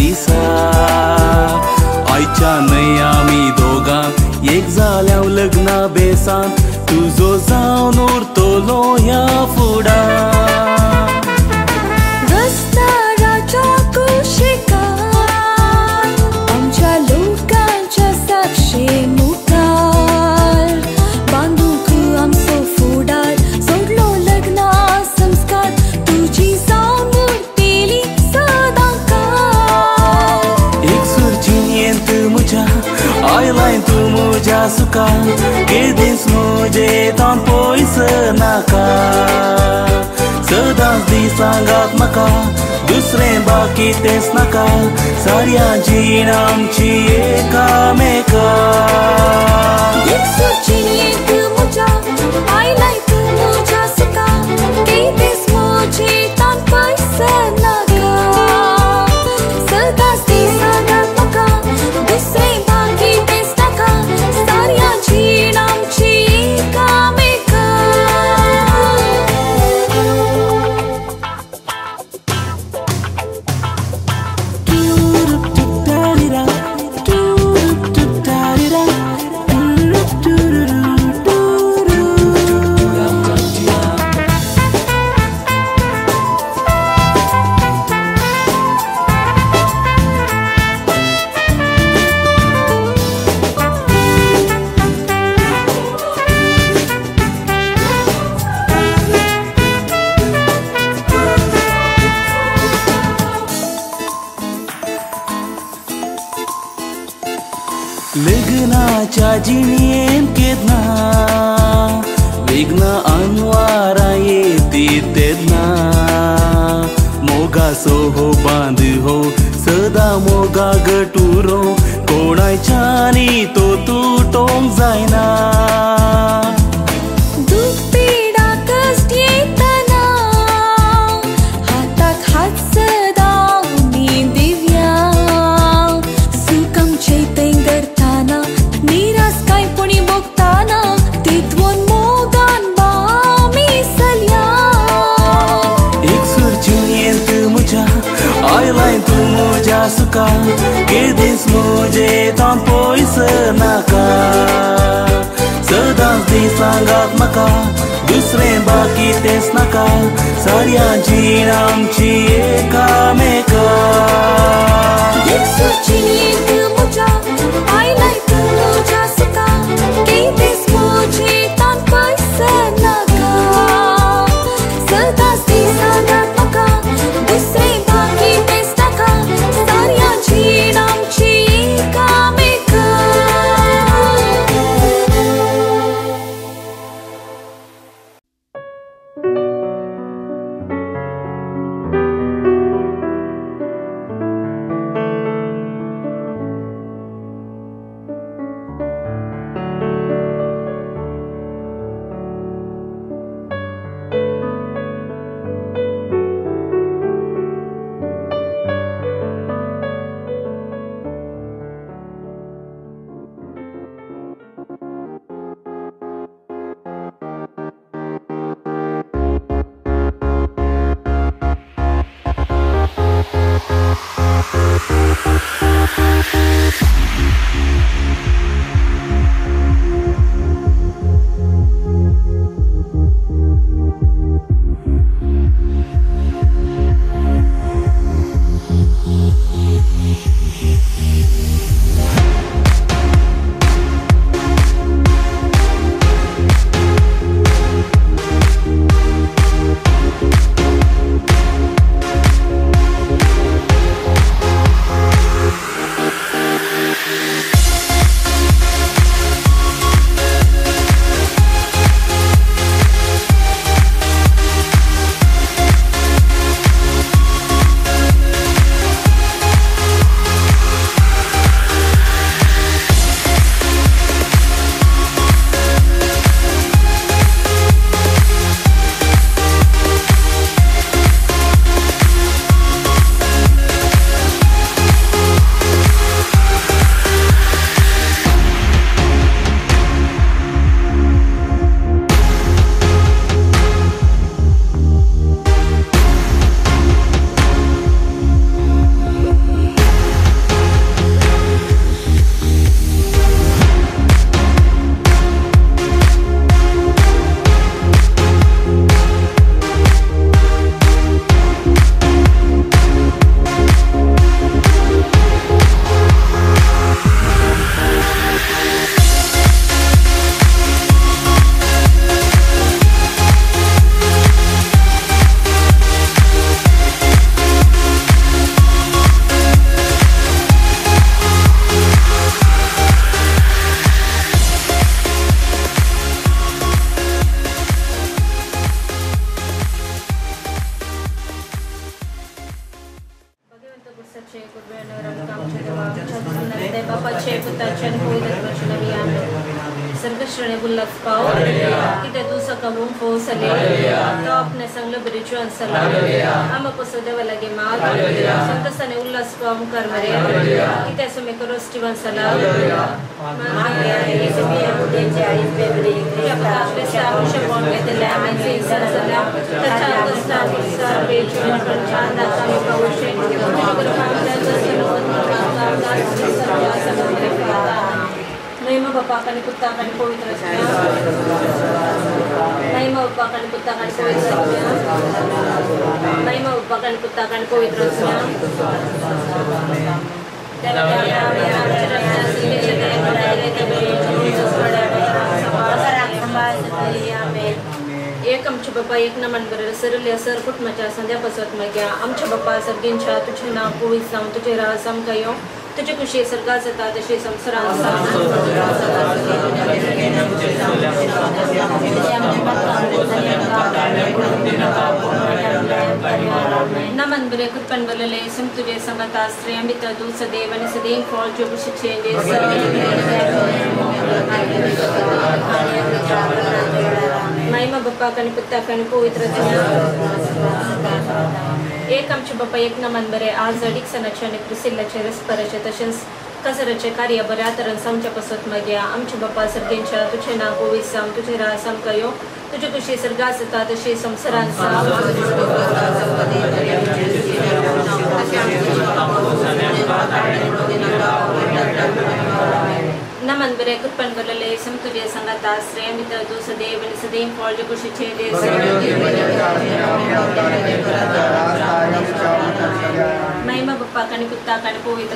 दिसा आयच्या न्हय आमी दोगां एक जाल्याव लग्ना बेसान तुजो जावन उरतलो ह्या फुडार रस्त्याच्या कुशीकार आमच्या लोकांच्या साक्षी मुखार बांदूंक आमचो फुडार सोडलो लग्ना संस्कार तुजी जावन उरतली सदां काळ एक सुरचियेंत म्हज्या आयलाय तूं म्हज्या सुका केदीस म्हजे तावन पयस नाका सदांच दिसांगात म्हाका दुसरें बाकी तेंच नाका साऱ्या जीण आमची एकामेका एक सुरचियेंत म्हज्या आयलाय तूं म्हज्या सुका केदीस म्हजे तावन पयस नाका सदांच दिसांगात म्हाका दुसरें बाकी तेंच नाका साऱ्या जीण आमची एकामेका लग्नाच्या जिणेन केदना विघ्न अनवारा येती तेदना मोगा सोहो बांद हो सदा मोगा गटुरो कोणाच्यानी तो तुटोंक जायना दूख पीडा कश्ट येतना हाताक हात सदां नी दिव्या सुखम चैतन्य धरताना निरास कांयपणी भोगताना तितवून मोगान बामी सल्या एक सुरचियेंत म्हज्या आयलाय तूं म्हज्या सुका केदीस म्हजे तावन पयस नाका सदांच दिसांगात म्हाका दुसरें बाकी तेंच नाका साऱ्या जीण आमची एकामेका एक सुरचियेंत म्हज्या आयलाय तूं म्हज्या सुका केदीस म्हजे तावन पयस नाका सदांच दिसांगात म्हाका दुसरें बाकी तेंच नाका साऱ्या जीण आमची एकामेका सच्चे कुर्बान कामचे देवा छत्रनंदे बापाचे पुताचे पवित्रवचनवी आमेन सर्वश्रेणी बुल्लक पाओ किते तू सकमूम फोसले तो अपने संग बरिचो अंसला हम को सदेव लगे माल संतसने उल्लास पाओ कर मरे किते सुमे करो स्टीवन सला माया ये सभी बुदे जाई बेबरी जब आपने सामुश बोल के ते लामन से सला तचा दस्ता सर बेचो प्रचांदा का पौशे Nama Bapa kami Putra kami Pavitra Nama Bapa kami Putra kami Pavitra Nama Bapa kami Putra kami Pavitra एक आमचे बापा एक नमन बरं सरल्या सर कुटुंबाच्या संध्यापासून मग आमच्या बापा सगळ्यांच्या तुझे नाव पोळीत जाऊन तुझे रासम कयो तुझे कुशी सरकार जाता तसे संसारात नमन बरे कुटुंब बरले सम तुझे संगत आश्रय अमित तू सदैव आणि सदैव फॉल जो कुशी चेंजेस महिमा बाप्पा कनी पुत्ता कनी पवित्र एक आमचे बाप्पा एक नमन बरे आज अडीक सणाचे आणि प्रिसिल्लाचे रसपराचे तसेच कसरचे कार्य बऱ्या तरण सामच्या पसत मगे आमचे बाप्पा सर्गेंच्या तुझे नाव पोवीस साम तुझे रासम कयो तुझे कुशी सर्गा सता तसे संसारांचा नमन बरे कुटुंब बरले सम तुझे संगत आश्रय मित्र तू सदैव आणि सदैव फॉल जो कुशी चेंजेस महिमा बाप्पा कनी पुत्ता कनी पवित्र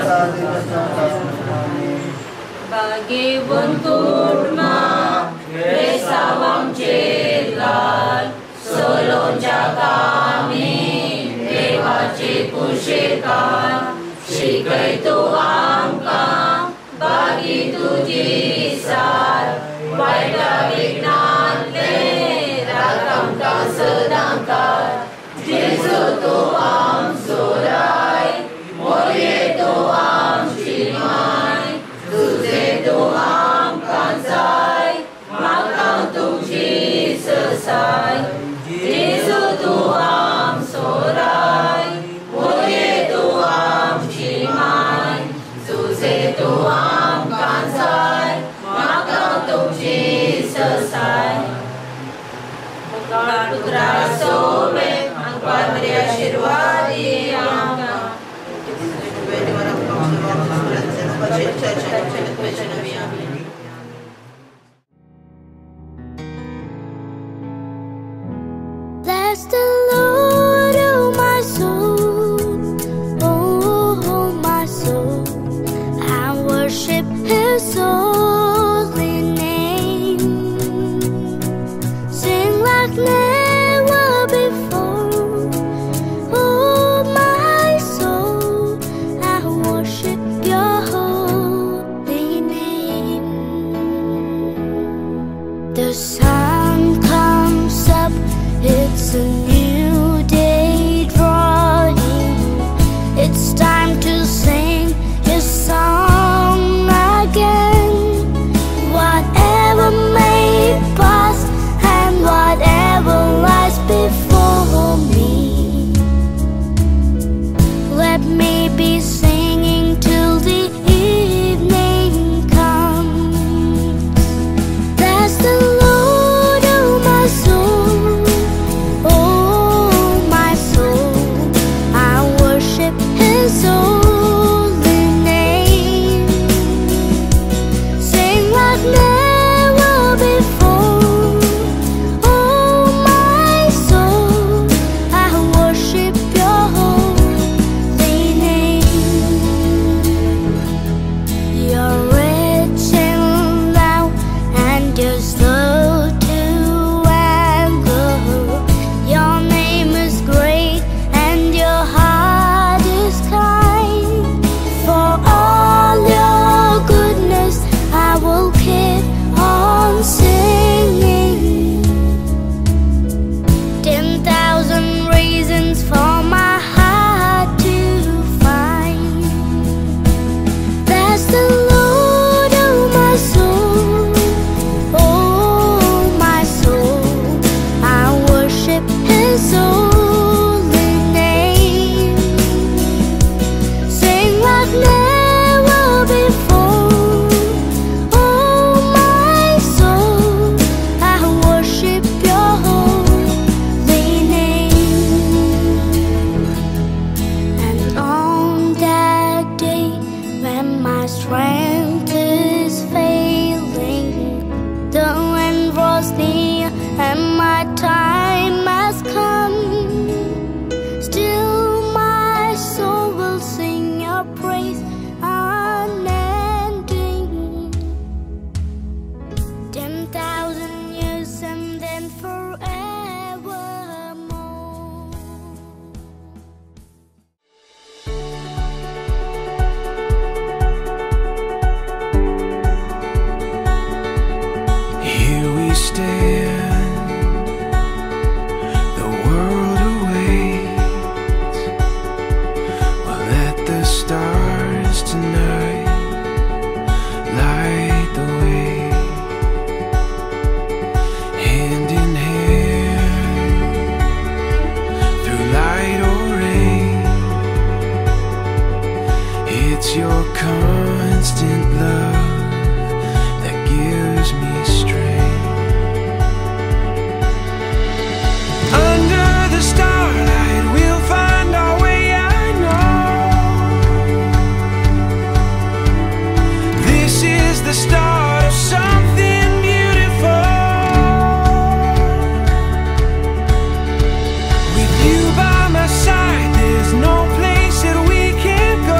बागे वंतुर्मा रेसावम चेलाल सोलो जागामी देवाचे कुशेकार शिकय तो आमका बागी तुझी सार वाईट विज्ञानले राखम का सदांकार जेसो तो आम सोराय मोये तो आम शिमाय तुझे तो आम कांसाय माकां तुझी ससाय जेसो तो आम सोराय मोये तो आम शिमाय तुझे तो आम कांसाय माकां तुझी ससाय मुकाळ पुत्रा सोमे Padre आशीर्वादी आमका Bless the Lord, oh my soul, oh my soul, and worship His holy name. Sing like never before. Oh my soul, I worship Your holy name. It's your constant love that gives me strength. Under the starlight we'll find our way, I know. This is the start of something beautiful. With you by my side, there's no place that we can't go.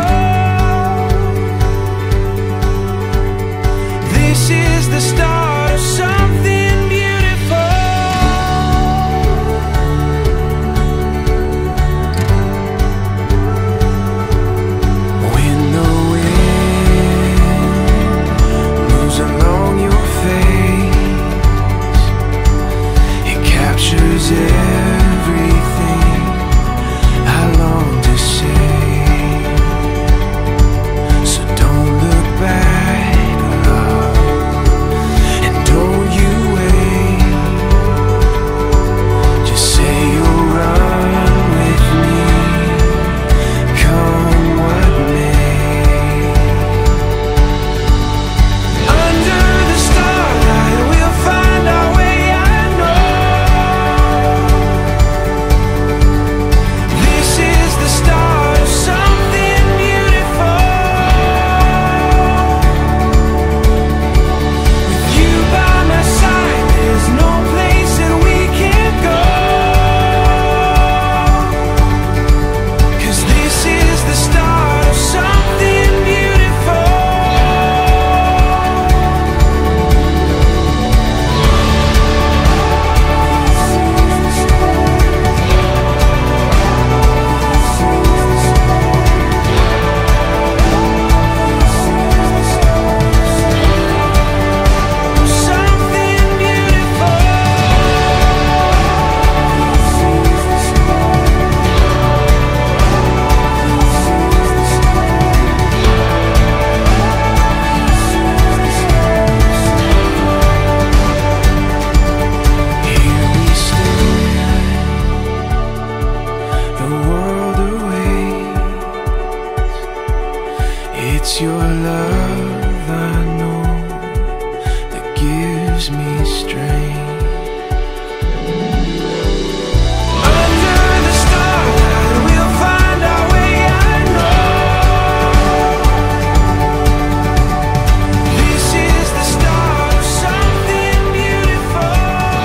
This is the start of something beautiful. When the wind moves along your face, it captures everything I long to say. So don't look back, love, and don't you wait. Just say you'll run with me, come what may. Under the starlight we'll find our way, I know. This is the start of something beautiful. With you by my side, there's no place that we can't go. 'Cause this is the start of something beautiful. Something beautiful. Here we stand, the world awaits. It's your love, I know, that gives me strength. Under the starlight we'll find our way, I know. This is the start of something beautiful.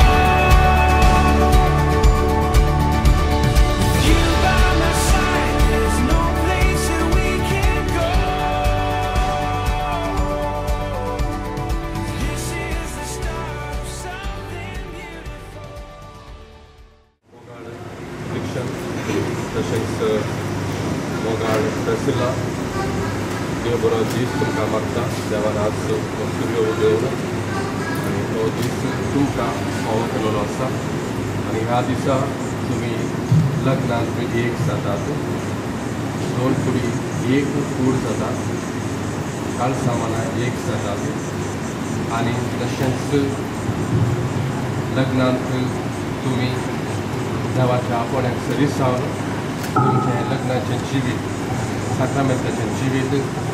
With you by my side, there's no place that we can't go. This is the start of something beautiful. Diction, तशेंच मोगाळ प्रसिला देव बरो दीस तुमकां मागता. देवान आज सूर्य उदेवलो आनी तो दीस तुमकां फावो केलेलो आसा. आनी ह्या दिसा तुमी लग्नांत तुमी एक जातात, दोन कुडी एक कूड जातात, काल सामाना एक जातात. आनी तशेंच लग्नांत तुमी देवाच्या आपोण्याक सरीसावन तुमचें लग्नाचें जिवीत, साक्रामेंताचें जिवीत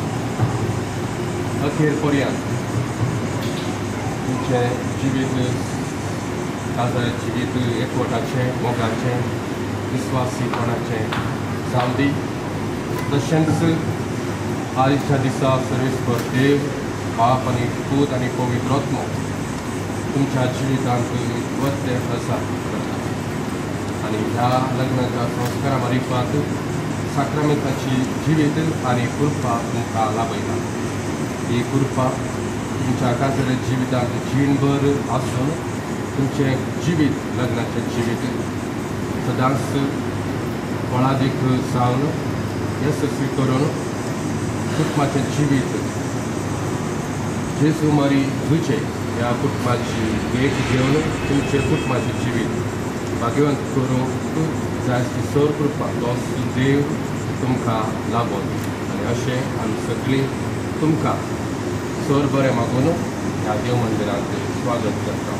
अखेर पर्यंत तुमचें जिवीत, काजाचें जिवीत एकवटाचें, मोगाचें, विस्वासीपणाचें जावं दी. तशेंच आयच्या दिसा सर्वेस्पर देव, बाप आनी पूत आनी पवित्र आत्मो तुमच्या जिवितांत वते आसा. आनी ह्या लग्नाच्या संस्कारा मार्फत साक्रामेंताची जिवीत आनी कृपा तुमकां लाभयता. ही कृपा तुमच्या काजाऱ्या जिवितांत जीणभर आसून तुमचें जिवीत, लग्नाचें जिवीत सदांच फळादीक जावन यशस्वी करून कुटुंबाचें जिवीत जेजू मरी तुजे ह्या कुटुंबाची भेट घेवन तुमचें कुटुंबाचें जिवीत भाग्यवंत करूंक जाय ती सर कृपा तो देव तुमकां लाभोन. आनी अशें आमी सगळीं तुमकां सर बरें मागून ह्या देव मंदिरांत स्वागत करता.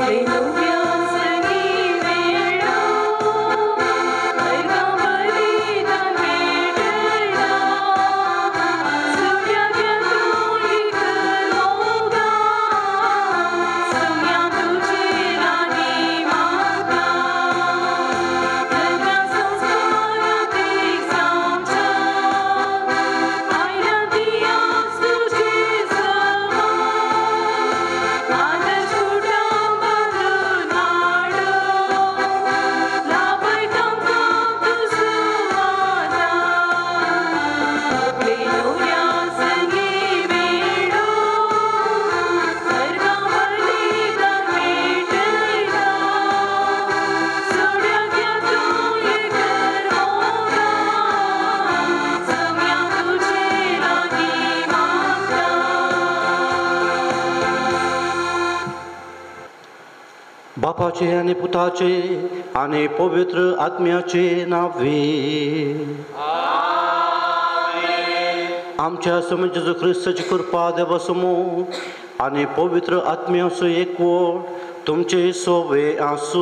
बापाचे आणि पुताचे आणि पवित्र आत्म्याचे नावे आमच्या समोर जेजू ख्रिस्ताची कृपा देवासमोर आणि पवित्र आत्म्याचो एकवट तुमचे सोबे आसो.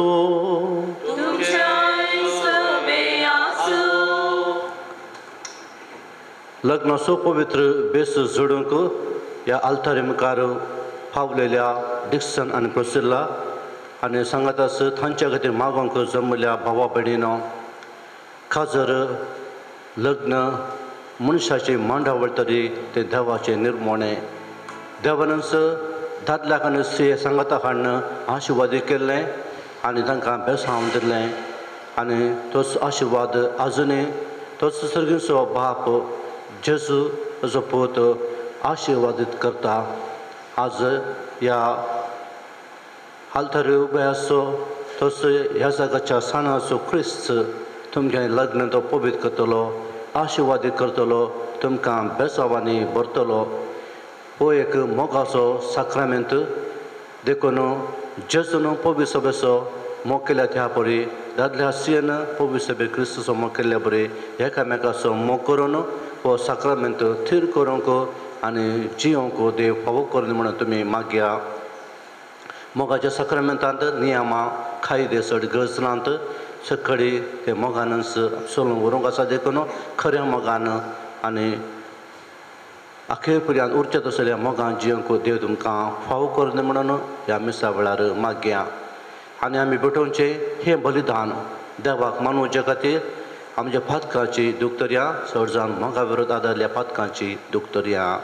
लग्नाचो पवित्र बेस जोडूंक ह्या आल्तारे मुखार पावलेल्या डिक्सन आनी प्रिसिल्ला आनी सांगात आस तांच्या खातीर मागोवंक जमल्या भावा भयणीनो, खाजर लग्न मनशाची मांडावळ तरी ते देवाचे निर्मोणे. देवानच दादल्या आनी स्त्रिये सांगाता हाडून आशिर्वाद केल्लें आनी तांकां बेसांव दिलें आनी तोच आशिर्वाद आजुनूय तोच सर्गीचो बाप जेजू ताजो पूत आशिर्वादीत करता. आज ह्या आल्तार उबे आसो तोच ह्या जगाच्या सणाचो क्रिस्त तुमचें लग्न तो पवित्र करतलो, आशिर्वादीत करतलो, तुमकां बेसांवांनी भरतलो. हो एक मोगाचो साक्रामेंत देखून जेजून पवित्र सभेचो मोग केल्या त्या परी दादल्या स्त्रियेन पवित्र सभे क्रिस्ताचो मोग केल्ल्या बरी एकामेकाचो मोग करून हो साक्रामेंत थीर करूंक आनी जियोंक देव फावो करून म्हणून तुमी मागया. मोगाच्या साक्रामेंतांत नियमां कायदे चड गरज नात. सकळी ते मोगानच चलून व्हरूंक आसा देखून खऱ्या मोगान आनी अखेर पर्यंत उरचे तसल्या मोगान जियोंक देव तुमकां फावो करून म्हणून ह्या मिसा वेळार मागया. आनी आमी भेटोवचें हें बलिदान देवाक मानूचे खातीर आमच्या पातकांची दुखतऱ्या चड जावन मोगा विरोध आदारल्या पातकांची दुखतऱ्या.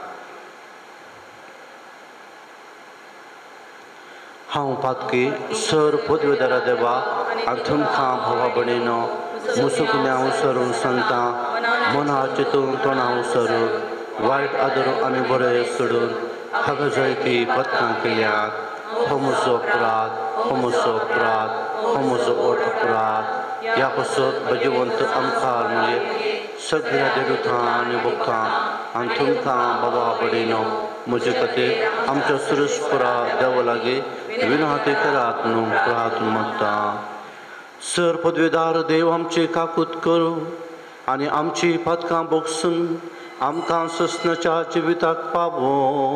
हांव पातकी सर पदवेदारा देवा आनी तुमकां भावा भयणीनो मुसुकण्या उसरून सांगता मना चिंतून तोंडां उसरून वायट आदर आनी बरें सोडून हांगा जायतीं पथकां केल्यात. हो म्हजो अपराध, हो म्हजो अपराध, हो म्हजो अपराध. ह्या पासून भगवंत आमकां म्हणजे सगळ्या देवतां आनी भक्तां आनी तुमकां बाबा भयणीनो म्हजे खातीर आमच्या सुरेशपुरा देवा लागीं विनंती करात न्हू प्रार्थना मागता. सर पदवेदार देव आमची काकूत करूं आनी आमची पातकां भोगसून आमकां ससनाच्या जिविताक पावो.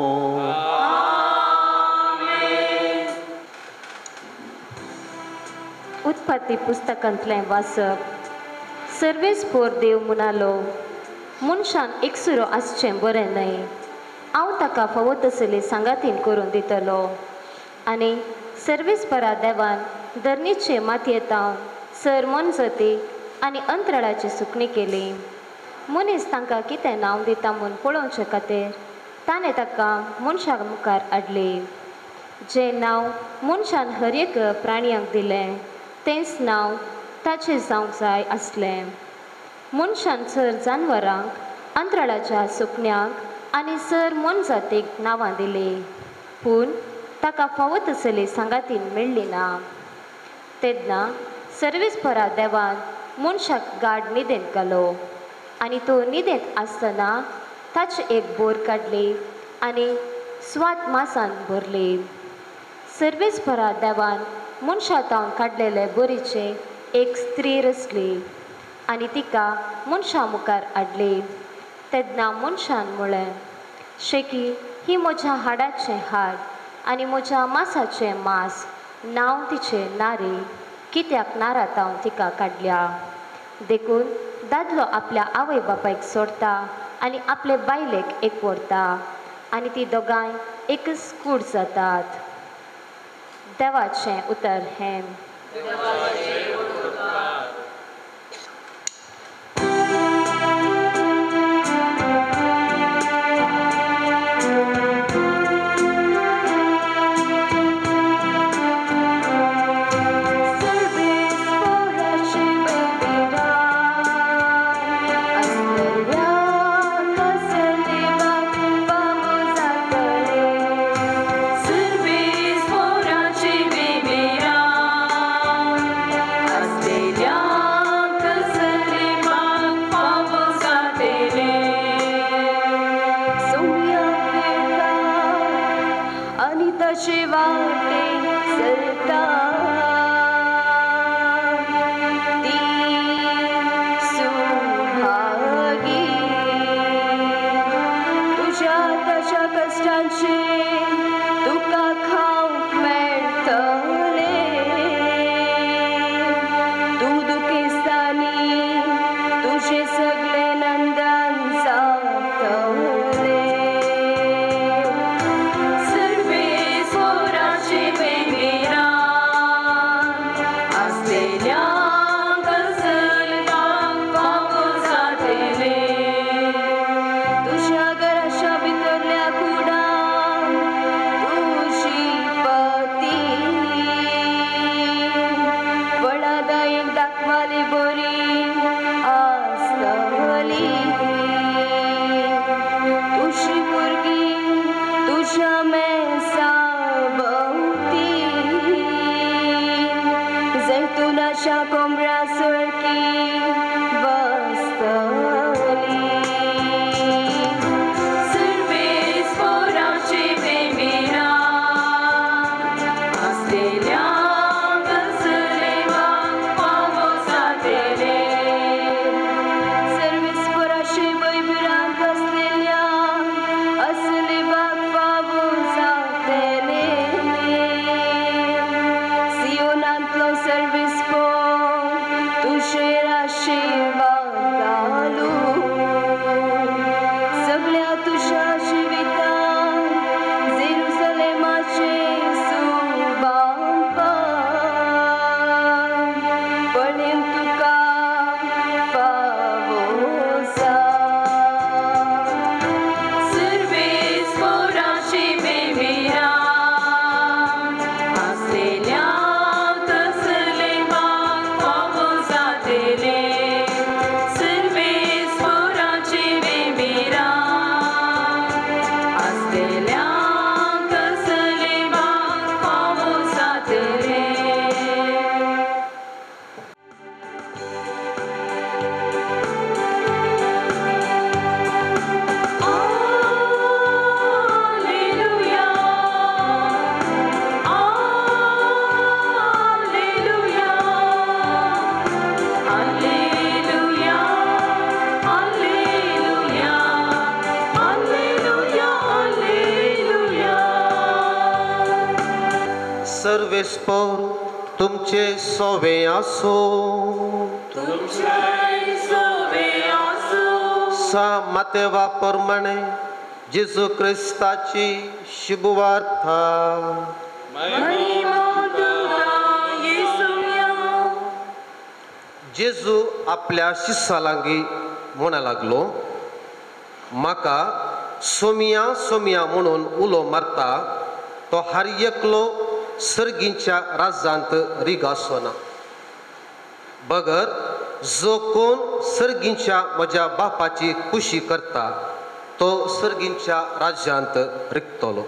उत्पत्ती पुस्तकांतलें वाचप. सर्वेस्पोर देव म्हणालो, मनशान एकसुरो आसचें बरें न्हय. हांव ताका फावो तसली सांगातीन करून दितलो. आनी सर्वेस्परा देवान धरणीचे मातयेंतावन सर मनजती आनी अंतराळाची सुकणी केली. मनीस तांकां कितें नांव दिता म्हूण पळोवचे खातीर ताणें ताका मनशाक मुखार हाडली. जें नांव मनशान हर एक प्राणयांक दिलें तेंच नांव ताचें जावंक जाय आसलें. मनशान सर जानवरांक, अंतराळाच्या सुकण्यांक आनी सर मनजातीक नांवां दिलीं, पूण ताका फावो तसली सांगातीन मेळ्ळी ना. तेन्ना सर्वेस्परा देवान मनशाक गाड न्हिदेंत घालो आनी तो न्हिदेंत आसतना ताची एक बोर काडली आनी स्वात मांसान भरली. सर्वेस्परा देवान मनशा तावन काडलेले बोरीचे एक स्त्री रचली आनी तिका मनशा मुखार हाडली. तेन्ना मनशान म्हळें, शेकी ही म्हज्या हाडाचें हाड आनी म्हज्या मांसाचें मांस. नांव तिचे नारी कित्याक नारातांव तिका काडल्या. देखून दादलो आपल्या आवय बापायक सोडता आनी आपले बायलेक एकवरता आनी ती दोगांय एकच कूड जातात. देवाचें उतर हें. सर्वेस्पर तुमचे सोवे आसो. सा मातेवा प्रमाणे जेजू क्रिस्ताची शुभवार्ता. जेजू आपल्या शिष्या लागीं म्हणा लागलो, म्हाका सोमिया सोमिया म्हणून उलो मारता तो हर एकलो सर्गींच्या राज्यांत रिगासोना. बगर जो कोण सर्गींच्या म्हज्या बापाची खुशी करता तो सर्गींच्या राज्यांत रिगतलो.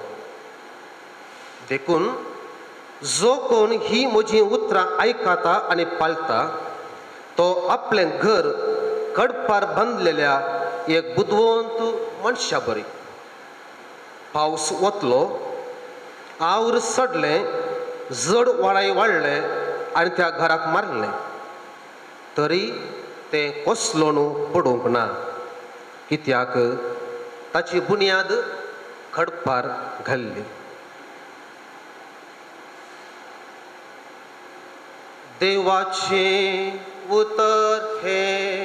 देखून जो कोण ही म्हजी उतरां आयकता आनी पाळटा तो आपलें घर कडपार बांदलेल्या एक बुदवंत मनशा बरी. पावस वतलो, आवड सडलें, जड वाडाय वाडलें आनी त्या घराक मारलें, तरी तें कसलो न्हू पडूंक ना, कित्याक ताची बुन्याद खडपार घाल्ली. देवाचे उतर हे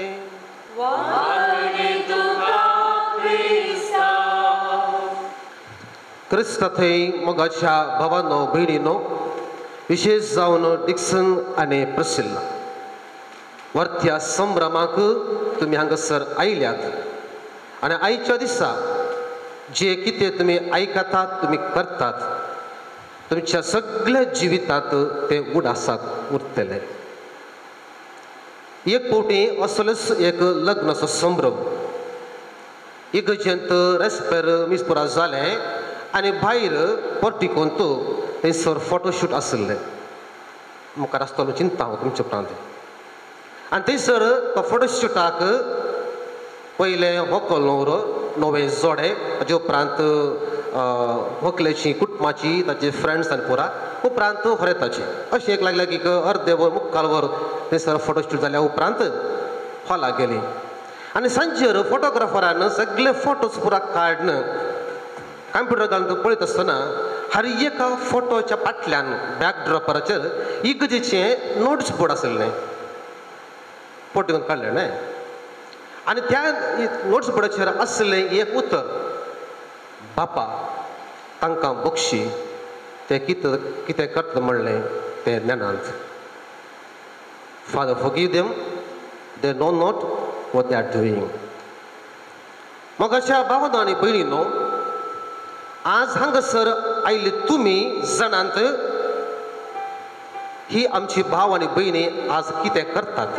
क्रिस्त थंय मोगाच्या भावांनो भयणींनो, विशेष जावन डिक्सन आनी प्रसिल्ला वर्त्या संभ्रमाक तुमी हांगासर आयल्यात आनी आयच्या दिसा जे कितें तुमी आयकतात तुमी करतात तुमच्या सगळ्या जिवितांत ते उडासाक उरतले. एक फावटी असलोच एक लग्नाचो संभ्रम इगर्जेंत रेस्पेर मिसपुरा जालें आनी भायर पोर्टिकोंत थंयसर फोटोशूट आसलें. मुखार आसतलो चिंता हांव तुमचे उपरांत. आनी थंयसर तो फोटोशुटाक पयलें व्हंकल न्हवरो नवे जोडे, ताजे उपरांत व्हंकलेची कुटुंबाची ताचे फ्रेंड्स आनी पुरा उपरांत हॉरेताचे अशें एक लागलें की अर्दे वर मुक्काल वर थंयसर फोटोशूट जाल्या उपरांत हॉलाक गेली. आनी सांजेर फोटोग्राफरान सगळे फोटोज पुरा काडन कम्प्युटर घालून पळयत आसतना हर एका फोटोच्या फाटल्यान बॅकड्रॉपराचेर इगजेचें नोट्स बोर्ड आसलें पोर्टिकोन काडलें न्हय. आनी त्या नोट्स बोर्डाचेर आसलें एक उतर, बापा तांकां बक्षी ते कितें करतले म्हणलें ते नेनांत. Father forgive them, they know not what they are doing. मोगाच्या भावांनो आनी भयणींनो, आज हांगासर आयिल्ले तुमी जाणांत ही आमची भाव आनी भयणी आज कितें करतात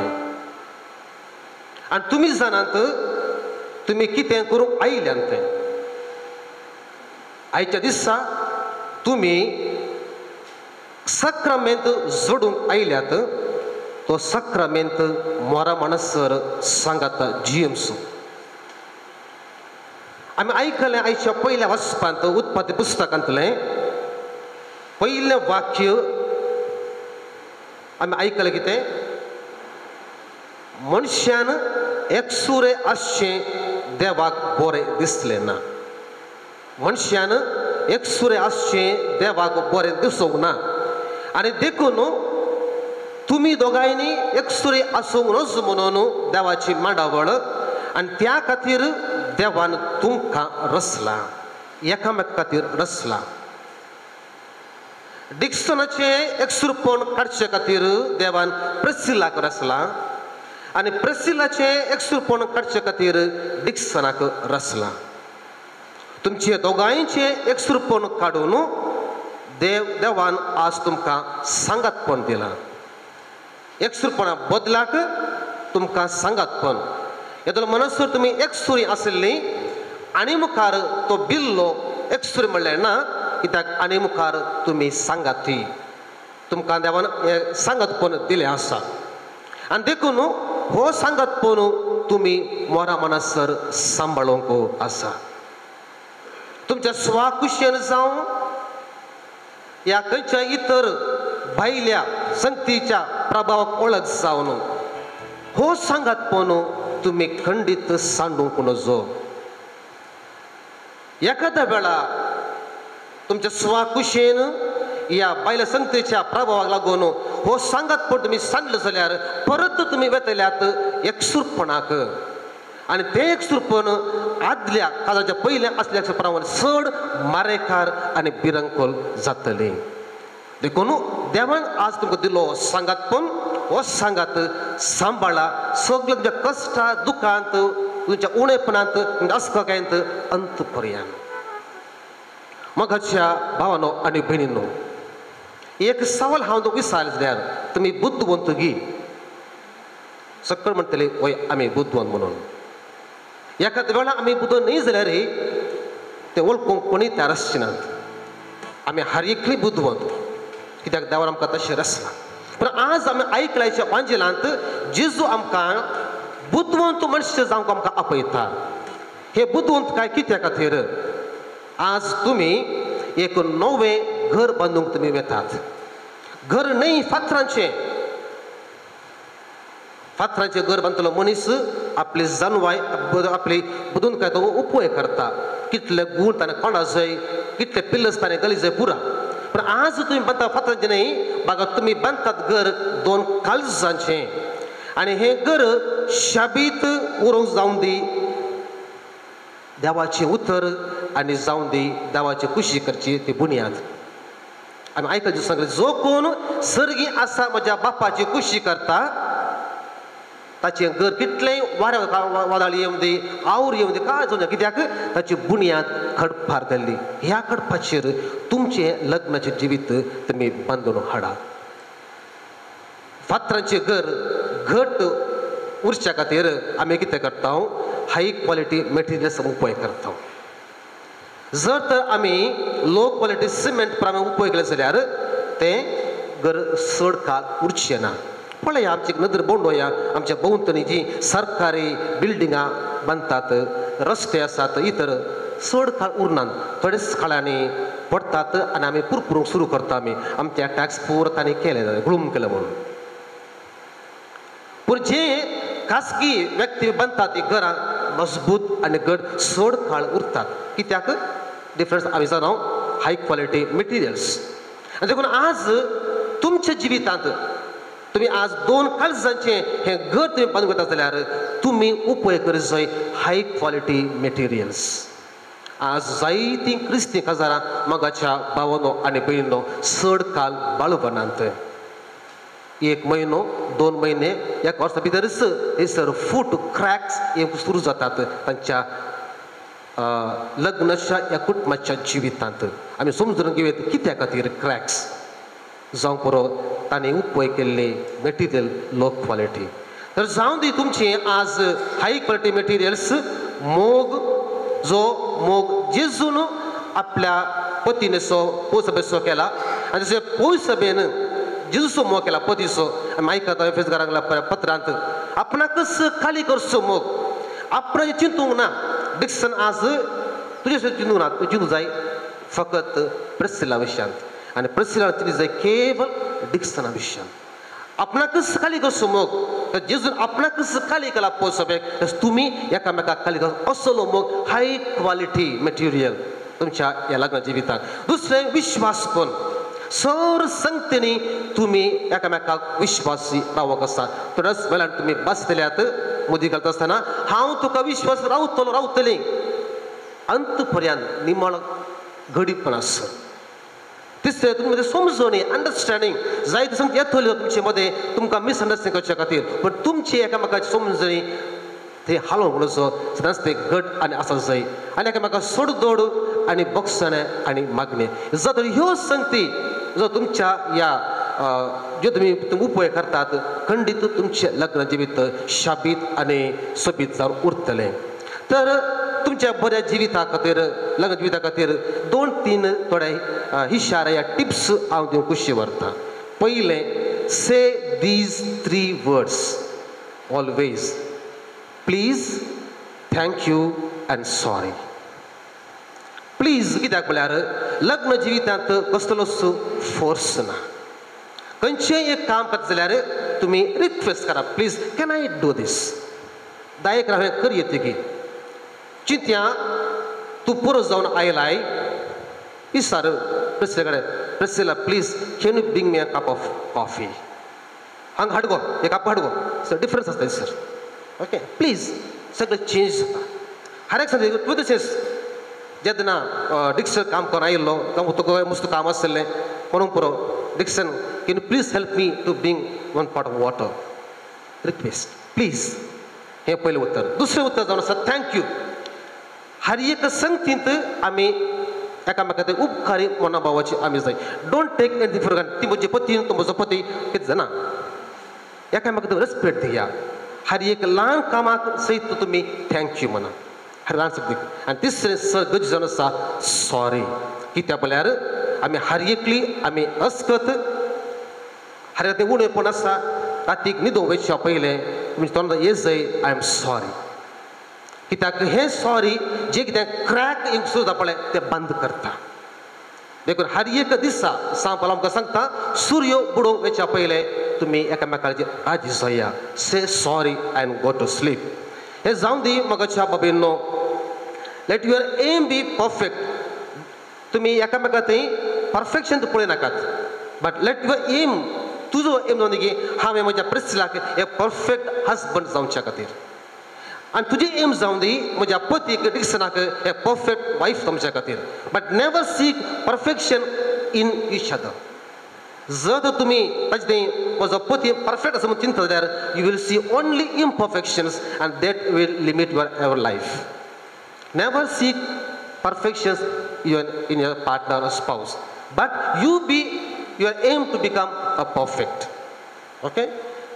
आनी तुमी जाणांत तुमी कितें करूंक आयल्यांत. आयच्या दिसा तुमी सक्रामेंत जोडूंक आयल्यात. तो सक्रामेंत मोरा म्हणसर सांगाता जिएमसो. आमी आयकलें आयच्या पयल्या वाचपांत उत्पत्ती पुस्तकांतलें पयलें वाक्य आमी आयकलें कितें, मनशान एकसुरें आसचें देवाक बरें दिसलें ना. मनशान एकसुरें आसचें देवाक बरें दिसूंक ना. आनी देखून तुमी दोगांयनी एकसुरी आसूंक नज म्हणून देवाची मांडावळ आनी त्या खातीर देवान तुमकां रचला, एकामेका खातीर रचला. डिक्सनाचें एकसुरपण काडचे खातीर देवान प्रिसिल्लाक रचला आनी प्रिसिल्लाचें एकसुरपण काडचे खातीर डिक्सनाक रचला. तुमचे दोगांयचें एकसुरपण काडून देवान आज तुमकां सांगातपण दिलां. एकसुरपणा बदलाक तुमकां सांगातपण. येदलो मनसर तुमी एकसुरी आसली आनी मुखार तो बिल्लो एकसुरी म्हणलें ना, कित्याक आनी मुखार तुमी सांगाती. तुमकां देवान हें सांगातपण दिलें आसा आनी देखून हो सांगातपण तुमी मोरा मनसर सांबाळूंक आसा. तुमच्या स्वाकुशेन जावं या खंयच्या इतर भायल्या संगतीच्या प्रभावाक वळख जावन हो सांगातपण तुमी खंडीत सांडूंक नजो. एखाद्या वेळा तुमच्या स्वाकुशेन या भायल्या संगतीच्या प्रभावाक लागून हो सांगातपण तुमी सांडलो जाल्यार परत तुमी वेतल्यात एकसुरपणाक आनी तें एकसुरपण आदल्या काळाच्या पयल्या आसल्या प्रमाणे चड मारेकार आनी भिरंकूल जातली. देखून देवान आज तुमकां दिलो सांगातपण. हो सांगात सांबाळा. सगळ्या तुमच्या कश्टा दुखांत तुमच्या उणेपणांत तुमच्या अस्काकायंत अंत पर्यंत. मोगाच्या भावांनो आनी भयणींनो, एक सवाल हांव तुका विचारलें जाल्यार तुमी बुद्धवंत गी सकळ म्हणटले वय आमी बुद्धवंत म्हणून. एखाद्या वेळा आमी बुद्ध न्ही जाल्यार ते वळखूंक कोणी तयार आसचिनात. आमी हर एकली बुद्धवंत, कित्याक देवान आमकां तशें रचलां. पूण आज आमी आयकल्याच्या वांजेलांत जेजू आमकां बुद्धवंत मनुश्य जावंक आमकां आपयता. हे बुद्धवंत काय कित्या खातीर? आज तुमी एक नवें घर बांदूंक तुमी वेतात. घर न्ही फातरांचें घर बांदतलो मनीस आपली जानवाय आपली बुदून काय तो उपयोग करता. कितले गूण ताणें कोणा जाय, कितले पिल्लस ताणें घाली जाय पुरा. पण आज तुम्ही बांधता फातरांचे नाही बघा तुम्ही बांधतात घर 2 काळजांचे आणि हे घर शाबीत उरूंक जाऊन दी देवाचे उतर आणि जाऊन दी देवाची खुशी करची ती बुनियाद. आम्ही ऐकायचं सांगले जो कोण सर्गी असा माझ्या बापाची खुशी करता ताचे घर कितलेंय वाऱ्या वादळ येऊन दे आवर येऊन दे काय जाऊन कित्याक ताची बुनियाद खडपार घाल्ली. ह्या खडपाचेर तुमचे लग्नाचे जिवीत तुम्ही बांदून हाडा. फातरांचे घर घट उरच्या खातीर आमी कितें करता हाय क्वॉलिटी मटेरियल्स उपयोग करता. जर तर आमी लो क्वॉलिटी सिमेंट पर उपयोग केले जाल्यार तें घर चड काळ उरचें ना. पळया आमची नदर बोंडोया आमच्या भोंवतणी जी सरकारी बिल्डिंगां बांदतात रस्ते आसात इतर चड काळ उरनात थोडेच काळांनी पडतात आनी आमी पुरपुरूंक सुरू करता आमच्या टॅक्स पोर तांणी केले घुळूम केलं म्हणून. पूण जे खासगी व्यक्ती बांदतात ती घरां मजबूत आनी घट चड काळ उरतात. कित्याक डिफरन्स आमी जाणा हाय क्वॉलिटी मटेरियल्स. आनी देखून आज तुमच्या जिवितांत तुम्ही आज 2 काळजांचे हे घर तुम्ही बांदूंक वता जाल्यार तुम्ही उपयोग करूं जाय हाय क्वॉलिटी मटेरियल्स. आज जायतीं क्रिस्ती काजारां मगाच्या भावांनो आनी भयणींनो चड काळ बाळूपणांत 1 म्हयनो 2 म्हयने 1 वर्सा भितरच थंयसर फूट क्रॅक्स येवंक सुरू जातात तांच्या लग्नाच्या ह्या कुटुंबाच्या जिवितांत. आमी समजून घेवया कित्या खातीर क्रॅक्स जावंक पुरो तांणी उपयोग केल्ले मटेरियल लो क्वॉलिटी. तर जावं दी तुमचे आज हाय क्वॉलिटी मटेरियल्स मोग जो मोग जेजून आपल्या पतीने पोसबेसो केला आनी जशे पोसबेन जेजूचो मोग केला पतीचो. आमी आयकता एफेसकारांक पत्रांत आपणाकच खाली करचो मोग आपणाचें चिंतूंक ना. डिक्सन आज तुजे चिंतूंक ना तूं चिंतूंक जाय फकत प्रिस्किला विशयांत आनी प्रिस्किला चिंतूंक जाय केवल डिक्सना विशयांत. आपणाकच खाली करचो मोग जेजून आपणाकच खाली केला पोसबेक तुमी एकामेकाक खाली कर असलो मोग हाय क्वॉलिटी मटेरियल तुमच्या ह्या लग्न जिवितांत. दुसरें विश्वास कोण सर संगतेनी तुमी एकामेकाक विश्वासी रावोंक आसा. थोड्याच वेळान तुमी बसतल्यात मुदी घालता आसतना हांव तुका विश्वास रावतलें अंत पर्यंत निमळ घडीपण आसत. तिसरें तुमचे समजणी अंडरस्टँडींग जायते संगती येतल्यो तुमचे मदें तुमकां मिसअंडरस्टँडींग करच्या खातीर पण तुमची एकामेकाची समजणी ते हालोवंक म्हणूचो सदांच ते घट आनी आसत जाय आनी एकामेकाक सोडदोड आनी बक्षणे आनी मागणे जर ह्यो संगती जो तुमच्या ह्या ज्यो तुमी उपयोग करतात खंडीत तुमचे लग्न जिवीत शाबीत आनी सोबीत जावन उरतलें. तर तुमच्या बऱ्या जिविता खातीर लग्न जिविता खातीर 2-3 थोडे इशारे या टिप्स हांव दिवंक खुशी व्हरतां. पयलें say these 3 words always please thank you and sorry. Please कित्याक म्हळ्यार लग्न जिवितांत कसलोच फोर्स ना. खंयचेंय एक काम करता जाल्यार तुमी रिक्वेस्ट करा please can I do this दायक हांवें कर येतकी चिंत्या तूं पुरो जावन आयलाय विचार प्रिस्किला कडेन Priscilla please can you bring me a cup of coffee हांगा हाड गो एक कप हाड गो सर डिफरन्स आसता सर ओके प्लीज सगळें चेंज जाता. हर एक संगती तूं तशेंच जेन्ना डिक्सन काम करून आयिल्लो तुका मस्त काम आसलें म्हणून पुरो Dixon can you please help me to bring 1 pot of water request please हें पयलें उत्तर. दुसरें उत्तर जावन आसा थँक यू. हर एक संगतींत आमी एकामेकाक उपकारी मनोभावाची आमी जाय. Don't take anything for granted. ती म्हजी पती तो म्हजो पती कितें जाणा एकामेकाक रेस्पेक्ट दिया. हर एक ल्हान कामाक सयत तुमी थँक्यू म्हणा हर ल्हान संगतीक. आनी तिसरें गरज जावन आसा सॉरी. कित्याक म्हळ्यार आमी हर एकली आमी अस्कत हर एक उणेपण आसा रातीक न्हिदूंक वयच्या पयलें तुमच्या तोंडांत येत जाय आय एम सॉरी. कित्याक हें सॉरी जें कितें क्रॅक येवंक सुरू जाता पळय तें बंद करता. देखून हर एक दिसा सांगपाक आमकां सांगता सूर्य बुडोवंक वयच्या पयलें तुमी एकामेकाची राजी जाया say sorry and go to sleep. हें जावं दी मगाच्या बाबेनो let your aim be perfect. तुमी एकामेका थंय परफेक्शन तू पळय नाकात बट लेट युअर एम तुजो एम जावन की हांवें म्हज्या प्रिस्तिलाक एक परफेक्ट हजबंड जावच्या खातीर आनी तुजी एम जावन दी म्हज्या पतीक डिक्सनाक एक परफेक्ट वायफ जावच्या खातीर but never seek perfection in each other जर तर तुमी ताजे थंय म्हजो पती परफेक्ट आसा म्हूण चिंतता जाल्यार you will see only imperfections and that will limit your ever life never seek perfections in your partner or spouse but you be your aim to become a perfect okay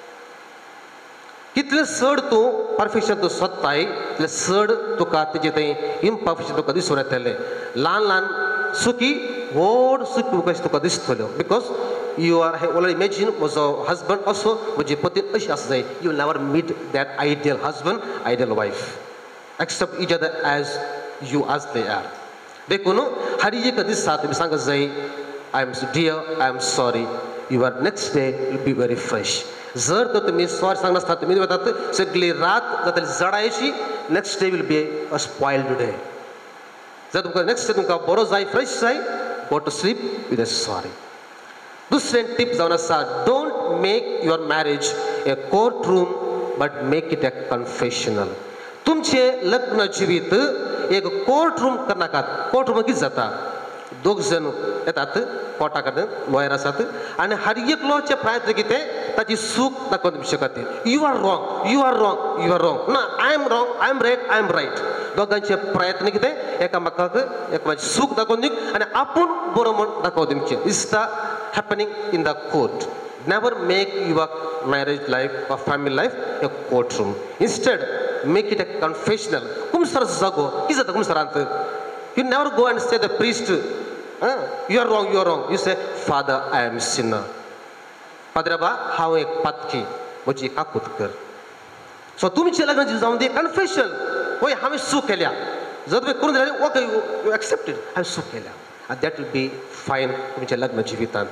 कितले चड तूं perfection तूं सोदताय तितले चड तुका तेजे थंय imperfection तुका दिसून येतलें ल्हान ल्हान सुखी व्हड सुखी कशें तुका दिसतल्यो because you are already imagine म्हजो हजबंड असो म्हजी पत्नी अशी आसा जाय you never meet that ideal husband ideal wife accept each other as you as they are देखून हर एक दिसा तुमी सांगत जाय I am dear I am sorry your next day will be very fresh जर तर तुमी सॉरी सांगनासतना तुमी वतात सगळी रात जातली जडायची next day will be a spoiled day जर तुमकां नेक्स्ट डे तुमकां बरो जाय फ्रेश जाय go to sleep with a sorry दुसरें टीप जावन आसा don't make your marriage a courtroom but make it a confessional तुमचें लग्न जिवीत एक कोर्ट रूम करनाकात कोर्ट रूम कितें जाता दोग जण येतात कोर्टा कडेन लॉयर आसात आनी हर एकलोचे प्रयत्न कितें ताची चूक दाखोवन दिवचे खातीर you are wrong you are wrong you are wrong ना I am wrong I am right I am right दोगांचे प्रयत्न कितें एकामेकाक एकामेकाची चूक दाखोवन दिवंक आनी आपूण बरो म्हूण दाखोवन दिवचें is the happening in the court never make your marriage life or family life a courtroom instead make it a confessional kumsar zago is that kumsarant you never go and say the priest you are wrong you say father I am sinner padre ba हांव एक पातकी म्हजी काकूत कर so तुमचे लग्न जावन दी confession होय हांवें चूक केल्या जर तुवें करून दिल्यार ओके यू एक्सेप्टेड हांवें चूक केल्या आनी दॅट विल बी फायन तुमच्या लग्न जिवितांत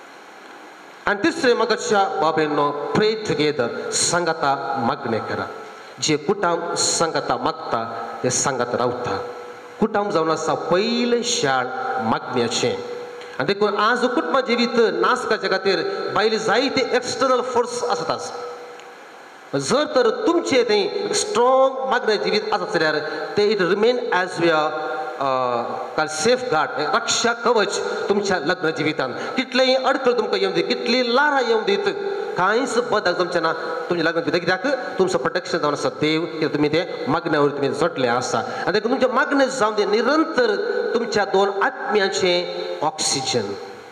आनी तिसरें म्हाका बाबेनो प्रे टुगेदर सांगाता मागणें करा जे कुटुंब सांगाता मागता ते सांगात रावता कुटुंब जावन आसा पयलें शाळ मागण्याचें आनी देखून आज कुटुंबा जिवीत नाश करचे खातीर भायले जायते एक्सटर्नल फोर्स आसताच जर तर तुमचे थंय स्ट्रॉंग मागणें जिवीत आसत जाल्यार ते इट रिमेन एज काल सेफ गार्ड रक्षा कवच तुमच्या लग्न जिवितांत कितलेंय अडखळ तुमकां येवं दी कितली लारां येवं दीत कांयच बदल जमचें ना तुमचें लग्न जिवितांत कित्याक तुमचो प्रोटेक्शन जावन आसा देव कित्याक तुमी ते मागण्या तुमी जोडले आसा आनी देखून तुमचें मागणें जावन दी निरंतर तुमच्या दोन आत्म्याचें ऑक्सिजन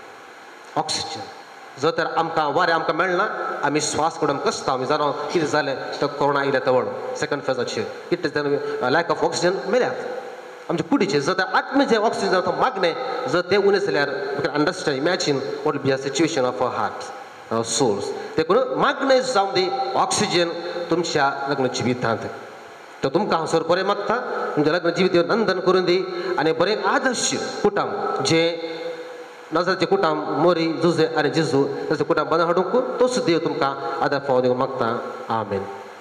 जर तर आमकां वारें आमकां मेळना आमी श्वास काडून कसता आमी जाणो कितें जालें तो कोरोना आयल्या तवळ सेकंड फेजाचेर कितें लॅक ऑफ ऑक्सिजन मेल्यात आमचे कुडीचे जर तर आत्म्याचें ऑक्सिजन तो मागणें जर ते उणें जाल्यार you can understand imagine what be a situation of a heart souls देखून मागणें जावन दी ऑक्सिजन तुमच्या लग्न जिवितांत तो तुमकां हांव सर बरें मागता तुमचें लग्न जिवीत नंदन करून दी आनी बरें आदर्श कुटुंब जे नजराचें कुटुंब मोरी जुजे आनी जेजू ताचें कुटुंब बांदून हाडूंक तोच देव तुमकां आदार फावो दिवंक मागता आमेन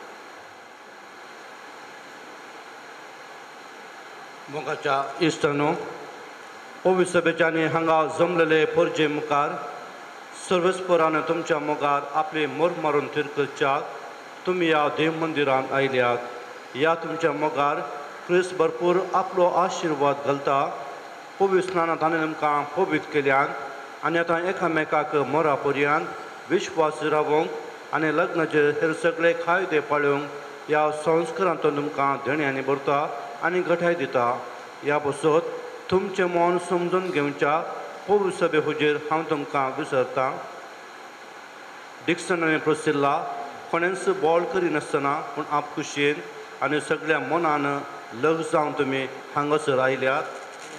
मोगाच्या इश्टानो पवित्र सभेच्यांनी हांगा जमलेले परजे मुखार सर्वेस्परान तुमच्या मोगार आपले मोर मारून तिरकच्या तुमी ह्या देव मंदिरांत आयल्यात ह्या तुमच्या मोगार क्रिस्त भरपूर आपलो आशिर्वाद घालता पवित्र स्नानांत ताणें आमकां पवित्र केल्यात आनी आतां एकामेकाक मोरा पर्यंत विश्वास रावोवंक आनी लग्नाचे हेर सगळे कायदे पाळूंक ह्या संस्कारांतून तुमकां धण्यांनी भरता आनी घटाय दिता ह्या बसत तुमचें मन समजून घेवच्या पवित्र सभे हुजेर हांव तुमकां विसरतां डिक्सन आनी प्रिसिल्ला कोणेंच बोल करिनासतना पूण आपकुशेन आनी सगळ्या मनान लग जावन तुमी हांगासर आयल्यात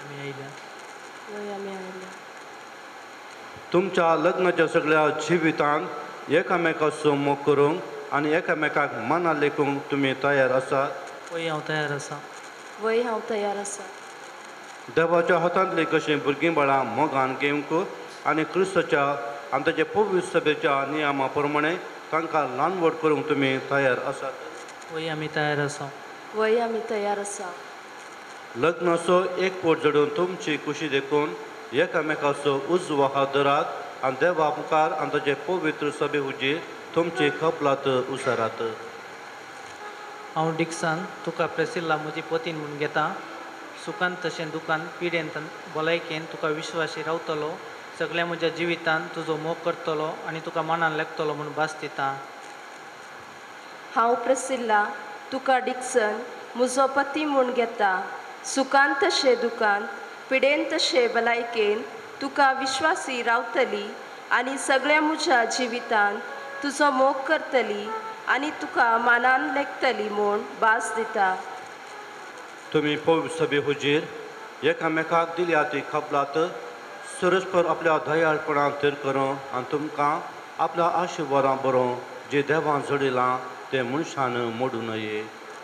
तुमच्या लग्नाच्या सगळ्या जिवितांत एकामेकाचो मोग करूंक आनी एकामेकाक मना लेखूंक तुमी तयार आसात वय हांव तयार आसा वय हांव तयार आसा देवाच्या हातांतले कशें भुरगीं बाळां मोगान घेवंक आनी क्रिस्ताच्या आनी ताच्या पवित्र सभेच्या नियमा प्रमाणे तांकां ल्हान व्हड करूंक तुमी तयार आसात वय आमी तयार आसा वय आमी तयार आसा लग्नाचो एक पोट जडून तुमची खुशी देखून एकामेकाचो उजवो हात धरात आनी देवा मुखार आनी ताचे पवित्र सभे हुजीर तुमची कपलात उसारात. हांव डिक्सान तुका प्रेसिल्ला म्हजी पतीन म्हूण घेता. सुखान तशें दुखान पिडेंत भलायकेन तुका विश्वासी रावतलो. सगळ्या म्हज्या जिवितान तुजो मोग करतलो आनी तुका मनान लेखतलो म्हूण भास दिता. हांव प्रेसिल्ला तुका डिक्सन म्हजो पती म्हूण घेता. सुखान तशें दुखान पिडेन तशें भलायकेन तुका विश्वासी रावतली आनी सगळ्या म्हज्या जिवितान तुजो मोग करतली आनी तुका मनान लेखतली म्हूण भास दिता. तुमी पवित्र सभे हुजीर एकामेकाक दिल्या ती कपलात सरस्पर आपल्या दयाळपणान तर करूं आनी तुमकां आपल्या आशिर्वादां बरों जे देवान जडिलां ते मनशान मोडूं नये.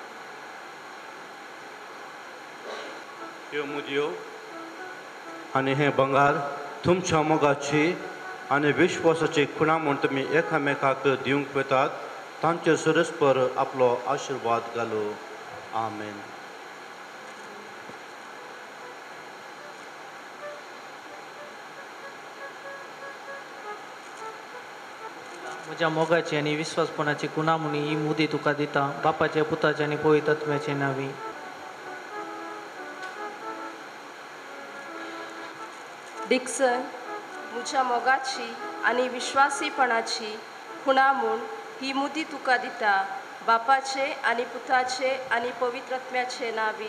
ह्यो मुदयो आनी हें बंगार तुमच्या मोगाची आनी विश्वासाची खुणा म्हूण तुमी एकामेकाक दिवंक वेतात. तांचे सरस्पर आपलो आशिर्वाद घालो. आमेन. म्हज्या मोगाची आनी विश्वासपणाची खुणा म्हूण ही मुदी तुका दिता. बापाच्या पुताच्या आनी पवित्र आत्म्याचे नांवी. डिक्सन म्हज्या मोगाची आनी विश्वासीपणाची खुणा म्हूण ही मुदी तुका दिता. बापाचे आनी पुताचे आनी पवित्र आत्म्याचे नांवी.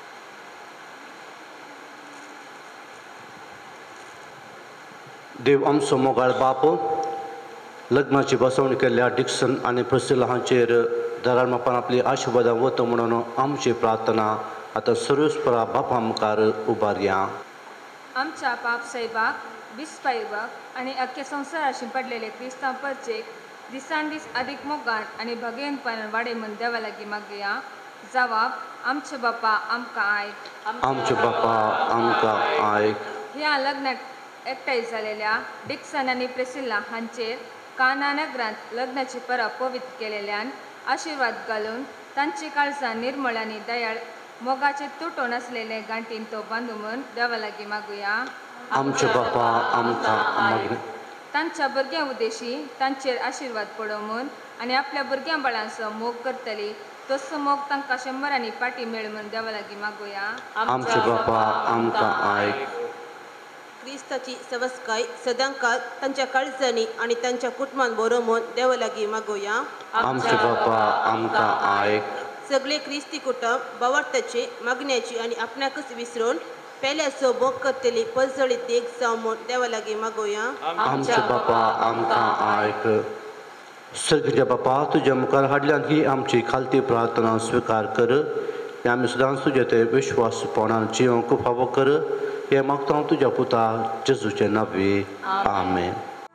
देव आमचो मोगाळ बाप लग्नाची बसवणी केल्ल्या डिक्सन आनी प्रिसिला हांचेर धर्मापान आपली आशिर्वादां वत म्हणून आमची प्रार्थना आतां सर्वेस्परा बापा मुखार उबारया. आमच्या पापसाहेबाक विस्पायबाक आनी अख्ख्या संवसाराशी पडलेले क्रिस्तांव परचेक दिसान दीस अदीक मोगान आनी भगेनपणान वाडे म्हूण देवा लागीं मागया. जवाब आमचे बापा आमकां आयक. आमचे बापा आमकां आयक. ह्या लग्नाक एकठांय जालेल्या डिक्सन आनी प्रिसिला हांचेर काना नगरांत लग्नाची परब पवित्र केलेल्यान आशिर्वाद घालून तांची काळजां निर्मळ आनी दयाळ मोगाचे तुटून आसलेले गांठीन तो बांदू म्हूण देवा लागीं मागुया. आमचे बापा आमकां आयक. तांच्या भुरग्यां उद्देशी तांचेर आशिर्वाद पडो म्हूण आनी आपल्या भुरग्यां बाळांचो मोग करतली तसो मोग तांकां शंबरांनी पाटी मेळ म्हूण देवा लागीं मागुया. आमचे बापा आमकां आयक. क्रिस्ताची सवस्काय सदांकाळ तांच्या काळजांनी आनी तांच्या कुटुंबान बरो म्हूण देवा लागीं मागोया. आमचे बापा आमकां आयक. सगळे क्रिस्ती कुटुंब बावडताचे मागण्याची आनी आपणाकच विसरून पेल्याचो मोग करतली पजळीत देख जावं म्हूण देवा लागीं मागोया. आमचे बापा आमकां आयक. सगळ्या बापा तुज्या मुखार हाडल्यान ही आमची खालती प्रार्थना स्विकार कर. आमी सदांच तुजे ते विश्वासपणान जियोंक फावो कर. हे मागता हांव तुज्या पुता जेजूचे नांवी. आमेन.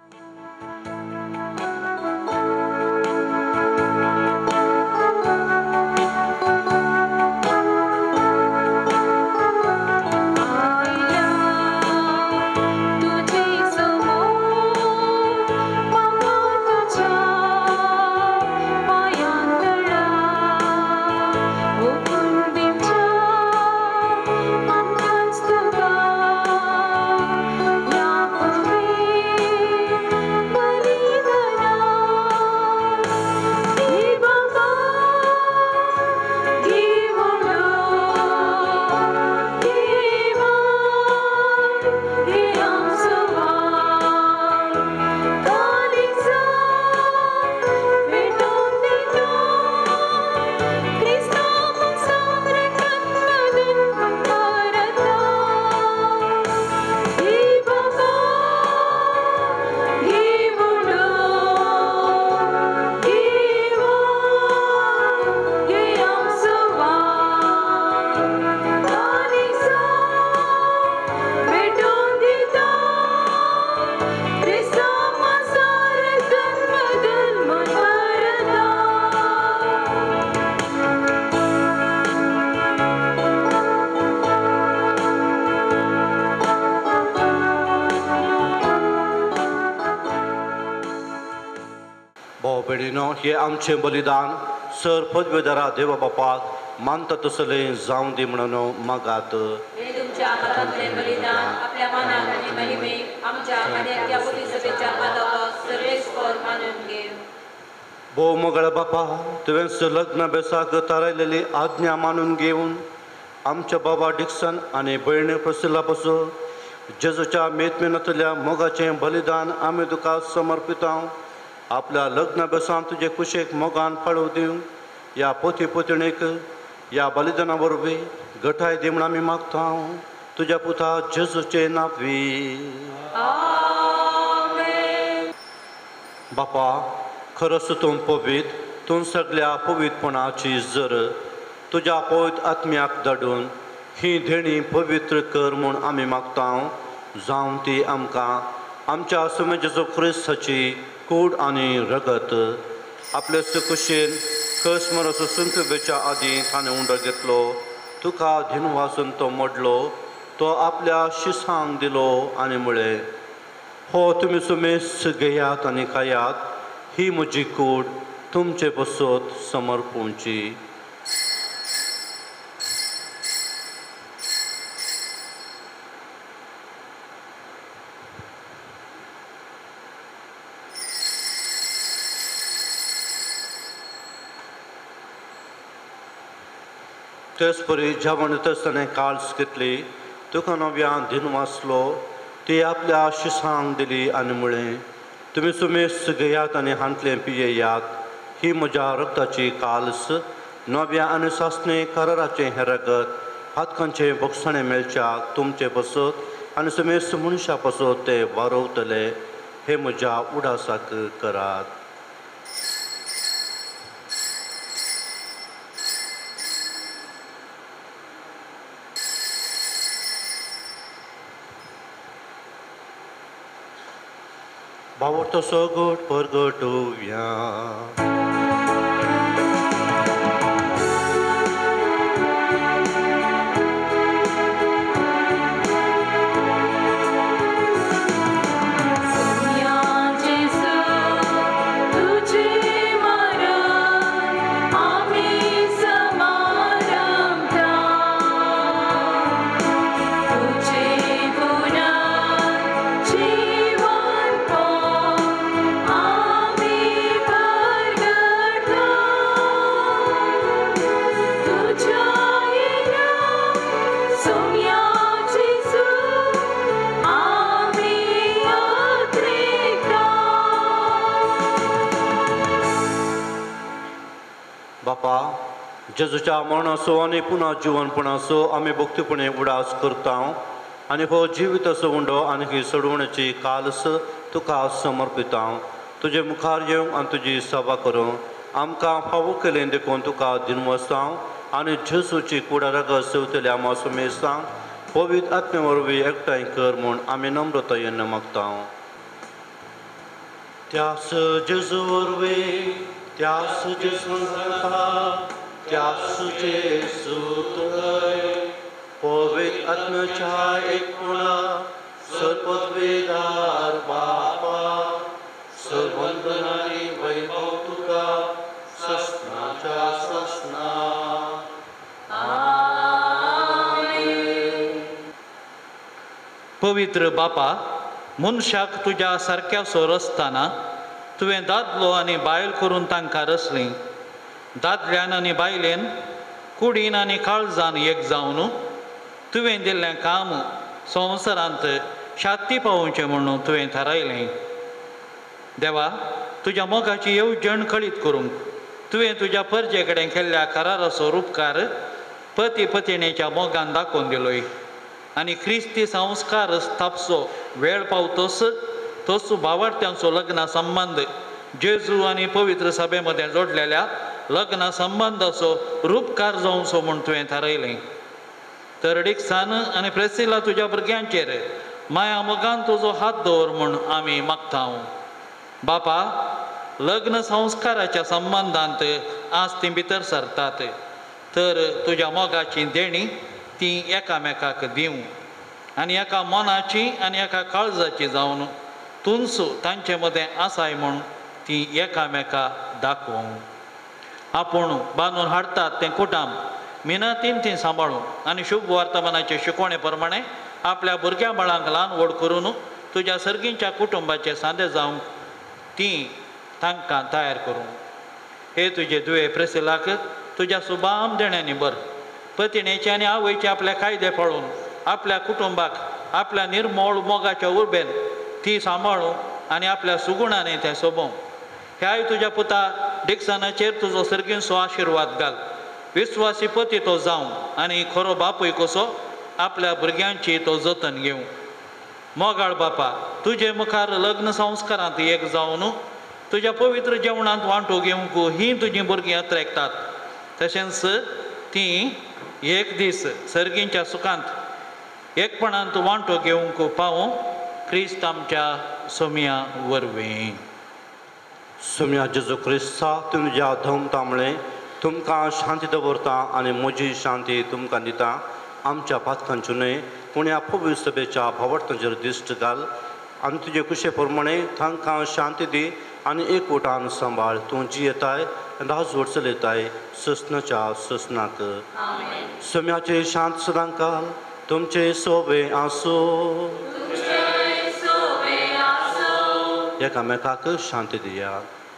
हे आमचें बलिदान सर पदवेदारा देवा बापाक मानता तसलें जावं दी म्हणून मागात. हे तुमच्या हातांतलें बलिदान आपल्या मान आणि महिमे आमच्या आणि त्या पोलीस सभेच्या पादावर सर्वेस्वर मानून घे. भो मोगळ बापा तुवेंच लग्न बेसाक थारायलेली आज्ञा मानून घेऊन आमच्या बाबा डिक्सन आणि भयणी प्रसिला पासून जेजूच्या मेतमेनतल्या मोगाचें बलिदान आमी तुका समर्पिता. आपल्या लग्न बेसान तुजे कुशेक मोगान फाळू दिवंक या पोती पोतणेक या बलिदाना वरवीं घटाय दी म्हूण आमी मागता तुज्या पुता जेजूचे नांवी. बापा खरोच तूं पवित, तूं सगळ्या पवित्रपणाची जर तुज्या पवित्र आत्म्याक धाडून ही देणी पवित्र कर म्हूण आमी मागता. जावं ती आमकां आमच्या सुमे जेजू क्रिस्ताची कूड आनी रगत आपले सुकुशेन कस मरस सुंकबेच्या आदीं ताणें उंडो घेतलो, तुका दिनवासून तो मोडलो, तो आपल्या शिसांक दिलो आनी म्हळें, हो तुमी सुमेस घेयात आनी खायात, ही म्हजी कूड तुमचे बसत समर्पूंची. तेच परी जेवण तेसताना काळस घेतली, तुका नव्यान दिन वाचलो, ती आपल्या शिसांक दिली आनी म्हळें, तुमी सुमेस घेयात आनी हांतलें पियेयात, ही म्हज्या रक्ताची काल्स नव्या आनी सासणे कराराचें हें रगत हातकांचें भोगसणें मेळच्याक तुमचे बसत आनी सुमेस मनशा बसत ते वारोवतले, हे म्हज्या उडासाक करात. बावरतो सोगोट परगटोवया. बापा जेजूच्या मरणाचो आनी पुना जिवनपणाचो आमी भक्तीपणे उडास करता आनी हो जिवीत असो उंडो आनी ही सोडवण्याची काल्स तुका समर्पिता. तुजे मुखार येवंक आनी तुजी सेवा करूंक आमकां फावो केलें देखून तुका दिनवसा आनी जेजूची कुडा रगत सेवतल्या मासुमेसांक पवित्र आत्मे वरवीं एकठांय कर म्हूण आमी नम्रतायेन मागता. त्यास जेजू वरवीं त्यास जेजू त्यास जेजू पवित्र आत्म्याच्या एकपुणा सर्वपदवीदार बापा सर्वंदनानी वैभव तुका सस्नाच्या सस्ना. पवित्र बापा मनशाक तुज्या सारक्या सोरसताना तुवें दादलो आनी बायल करून तांकां रचलीं. दादल्यान आनी बायलेन कुडीन आनी काळजान एक जावन तुवें दिल्लें काम संवसारांत शांती पावोवचें म्हणून तुवें थारायलें. देवा तुज्या मोगाची येवजण कळीत करूंक तुवें तुज्या परजे कडेन केल्ल्या कराराचो उपकार पती पत्नीच्या मोगान दाखोवन दिलोय आनी क्रिस्ती संस्कार स्थापचो वेळ पावतस तसो भावार्थ्यांचो लग्न संबंध जेजू आनी पवित्र सभे मदें जोडलेल्या लग्न संबंदाचो रूपकार जावचो म्हूण तुवें थारायलें. तर डिक्सन आनी प्रेसिला तुज्या भुरग्यांचेर माया मोगान तुजो हात दवर म्हूण आमी मागता. बापा लग्न संस्काराच्या संबंदांत आज ती भितर सरतात, तर तुज्या मोगाची देणी ती एकामेकाक दिवं आनी एका मनाची आनी एका काळजाची जावन तुनसो तांचे मदें आसाय म्हूण ती एकामेका दाखोवं. आपूण बांदून हाडटात तें कुटाम मिनातीन ती सांबाळूं आनी शुभ वर्तमानाचे शिकवणे प्रमाणे आपल्या भुरग्या बाळांक ल्हान व्हड करून तुज्या सर्गींच्या कुटुंबाचे सांदे जावंक ती तांकां तयार करूं. हे तुजे दुये प्रेसिलाक तुज्या सुबाम देण्यांनी बर. पतिणेचे आनी आवयचे आपले कायदे पळोवन आपल्या कुटुंबाक आपल्या निर्मोळ मोगाच्या उर्बेन ती सांबाळूं आनी आपल्या सुगुणांनी तें सोबोवं. ह्याय तुज्या पुता डिक्सनाचेर तुजो सर्गींचो आशिर्वाद घाल. विस्वासी पती तो जावं आनी खरो बापूय कसो आपल्या भुरग्यांची तो जतन घेवं. मोगाळ बापा, तुजे मुखार लग्न संस्कारांत एक जावन तुज्या पवित्र जेवणांत वांटो घेवंक ही तुजीं भुरगीं अत्रेकतात. तशेंच तीं एक दीस सर्गींच्या सुखांत एकपणांत वांटो घेवंक पावूं. क्रिस्त आमच्या सोम्या वरवीं. सोम्या जेजू क्रिस्ता तुमच्या धमतामळे तुमकां शांती दवरता आनी म्हजी शांती तुमकां दिता. आमच्या पातकांच्यो न्हय पूण ह्या पवित्र सभेच्या भावार्थांचेर दिश्ट घाल आनी तुजे कुशे प्रमाणे तांकां शांती दी आनी एकवटान सांबाळ. तूं जियेताय राजवट चलयताय ससनाच्या ससनाक. सोम्याचे शांत सदां काल तुमचे सोबे आसूं. एकामेकाक शांती दिया.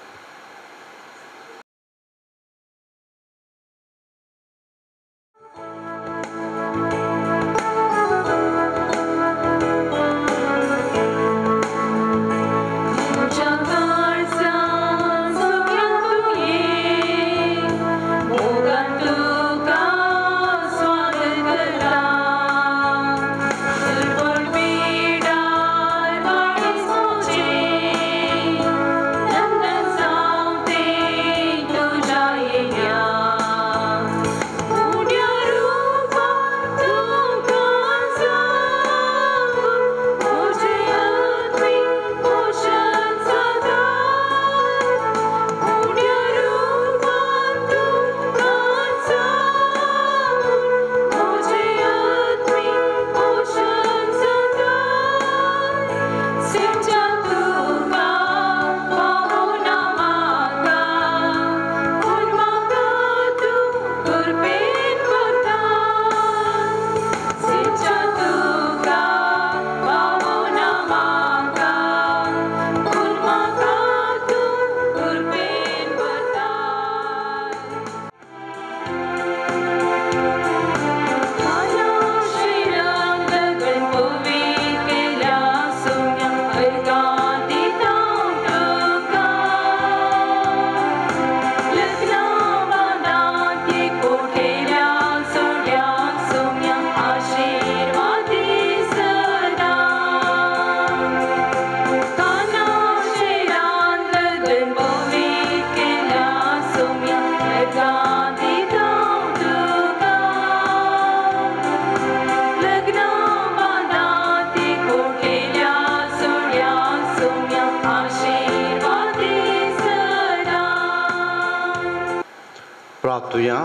प्रार्थूया.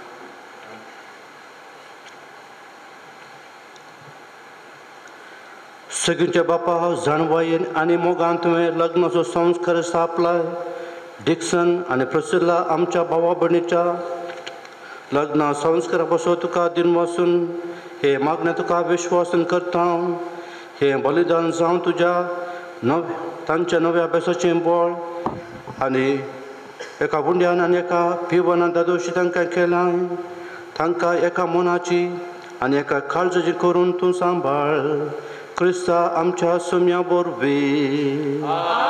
सगळ्यांच्या बापा जाणवायेन आनी मोगान तुवें लग्नाचो संस्कार स्थापलाय. डिक्सन आनी प्रसिल्ला आमच्या भावा भयणीच्या लग्ना संस्कारा पासून तुका दिन वचून हे मागणें तुका विश्वासन करता. हे बलिदान जावं तुज्या तांच्या नव्या अभ्यासाचें बळ आनी एका बुंड्यान आनी एका पिवनान दादोशी तांकां केलां. तांकां एका मनाची आनी एका काळजाची करून तूं सांबाळ. क्रिस्ता आमच्या सोम्या वरवीं.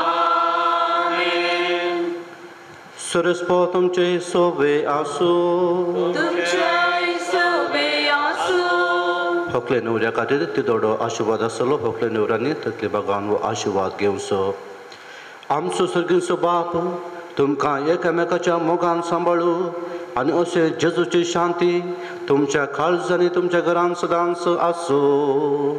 सुरेस्पो तुमचे सोबे आसूं. होकले न्हवऱ्या खातीर तिदोडो आशिर्वाद आसलो. होकले न्हवऱ्यांनी तकले बागान आशिर्वाद घेवचो. आमचो सर्गीचो बाप तुमकां एकामेकाच्या मोगान सांबाळू आनी अशे जेजूची शांती तुमच्या काळजांनी तुमच्या घरान सदांच आसूं.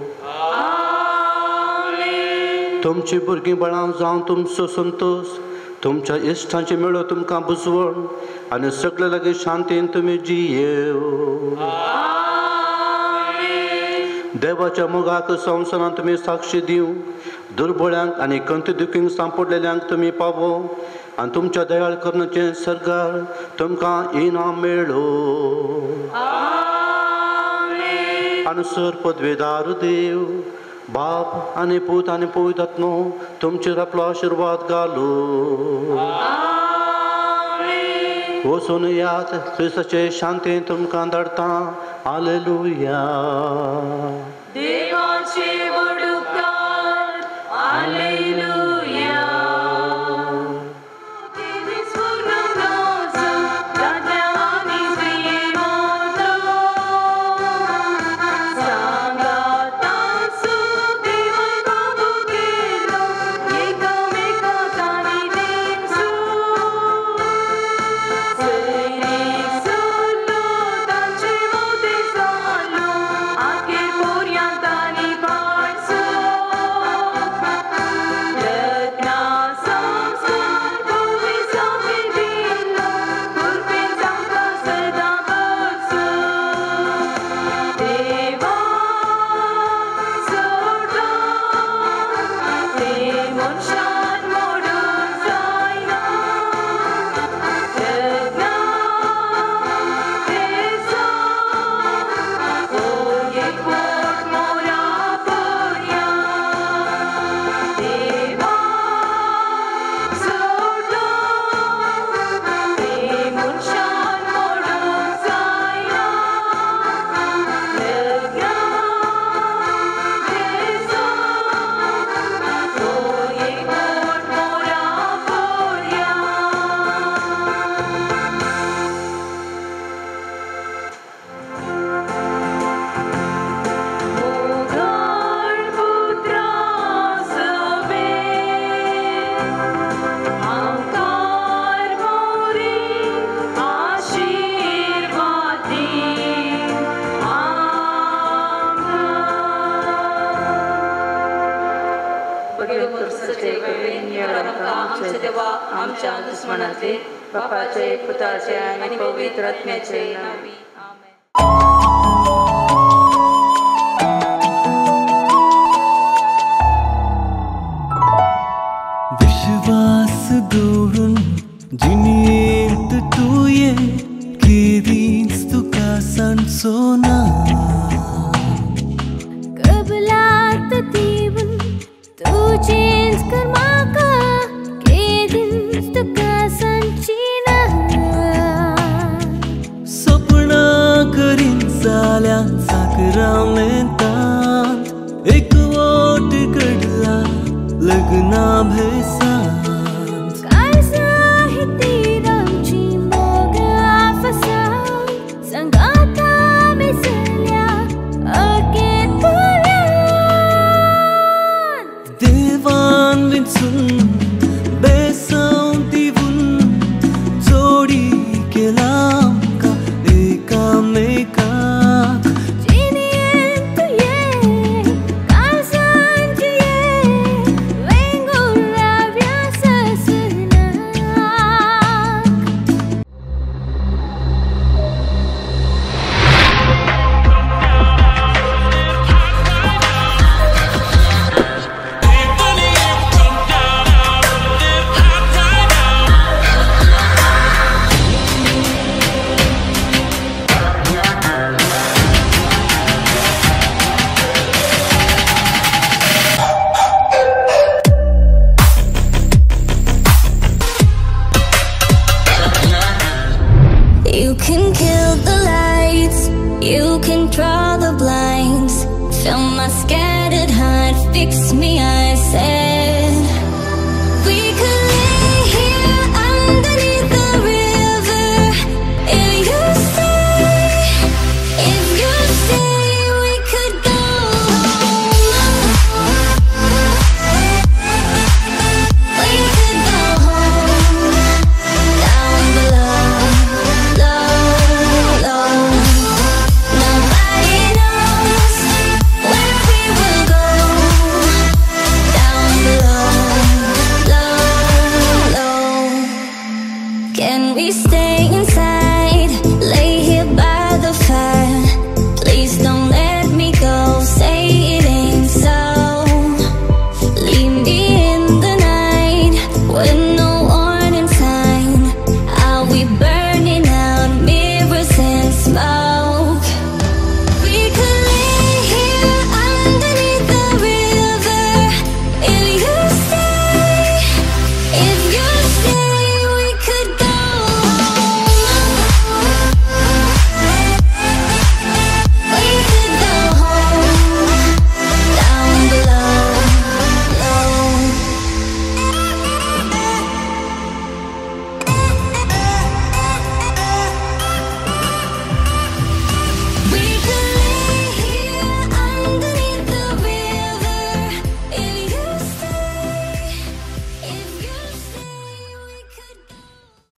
तुमची भुरगीं बाळां जावं तुमचो संतोष तुमच्या इश्टांची मेळो तुमकां बुजवण आनी सगळे लागीं शांतीन तुमी जियेव. देवाच्या मोगाक संवसारांत तुमी साक्षी दिवं. दुर्बळ्यांक आनी कंती दुखींक सांपडलेल्यांक तुमी पावो आनी तुमच्या दयाळ करण्याचें सरकार तुमकां इनाम मेळो. अनुसर पदवेदार देव बाप आणि पवित्रात्मो तुमचेर आपलो आशीर्वाद घालो वचून यात क्रिस्ताचे शांतीन तुमकां धाडटा हालेलुया देवाचे वडुकार हालेलुया आमच्या दुश्मनाचे बापाचे पुत्राचे आणि पवित्र आत्म्याचे नावे विश्वास दौडून जिणेंत तुये केदींच तुका सांचो ना कबलात दिवन तुजेंच कर म्हाका केदींच तुका सांची ना सपनां करीन जाल्या साकरामेंतांत एकवट घडला लग्ना भेसांत काळजाही आमची मोग आफसांत संगाता मिसळल्या अकेत पर्यंत देवान विंचून बेसांव दिवून जोडी केला आमकां एकामेकाक You can kill the lights, you can draw the blinds, fill my scattered heart, fix me up.